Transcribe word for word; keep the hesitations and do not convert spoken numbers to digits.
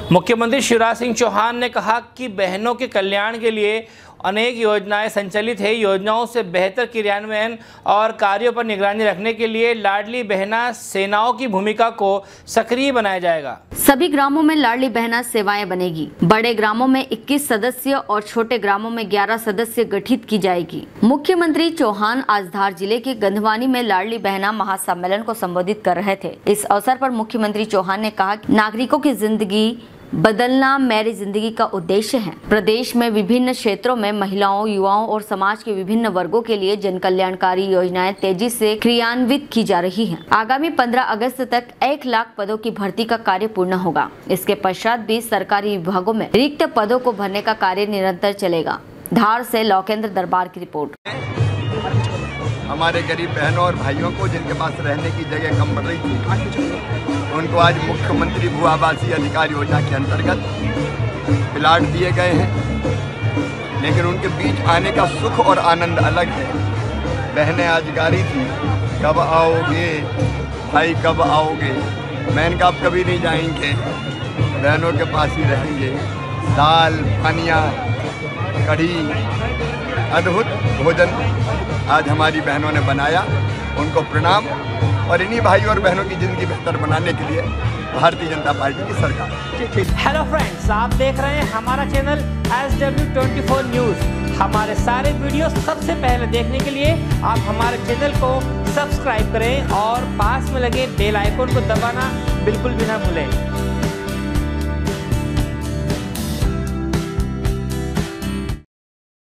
मुख्यमंत्री शिवराज सिंह चौहान ने कहा कि बहनों के कल्याण के लिए अनेक योजनाएं संचालित है। योजनाओं से बेहतर क्रियान्वयन और कार्यों पर निगरानी रखने के लिए लाडली बहना सेनाओं की भूमिका को सक्रिय बनाया जाएगा। सभी ग्रामों में लाडली बहना सेवाएं बनेगी। बड़े ग्रामों में इक्कीस सदस्य और छोटे ग्रामों में ग्यारह सदस्य गठित की जाएगी। मुख्यमंत्री चौहान आज धार जिले के गंधवानी में लाडली बहना महासम्मेलन को संबोधित कर रहे थे। इस अवसर पर मुख्यमंत्री चौहान ने कहा कि नागरिकों की जिंदगी बदलना मेरी जिंदगी का उद्देश्य है। प्रदेश में विभिन्न क्षेत्रों में महिलाओं, युवाओं और समाज के विभिन्न वर्गों के लिए जन कल्याणकारी योजनाएं तेजी से क्रियान्वित की जा रही हैं। आगामी पंद्रह अगस्त तक एक लाख पदों की भर्ती का कार्य पूर्ण होगा। इसके पश्चात भी सरकारी विभागों में रिक्त पदों को भरने का कार्य निरंतर चलेगा। धार से लोकेंद्र दरबार की रिपोर्ट। हमारे गरीब बहनों और भाइयों को जिनके पास रहने की जगह कम पड़ रही थी, उनको आज मुख्यमंत्री भू आवासीय अधिकार योजना के अंतर्गत प्लाट दिए गए हैं। लेकिन उनके बीच आने का सुख और आनंद अलग है। बहनें आज गारी थी, कब आओगे भाई, कब आओगे। मैं इनका अब कभी नहीं जाएंगे, बहनों के पास ही रहेंगे। दाल, पानिया, कढ़ी, अद्भुत भोजन आज हमारी बहनों ने बनाया, उनको प्रणाम। और इन्हीं भाइयों और बहनों की जिंदगी बेहतर बनाने के लिए भारतीय जनता पार्टी की सरकार। हेलो फ्रेंड्स, आप देख रहे हैं हमारा channel S W twenty four news. हमारे सारे वीडियो सबसे पहले देखने के लिए आप हमारे चैनल को सब्सक्राइब करें और पास में लगे बेल आइकन को दबाना बिल्कुल भी ना भूलें।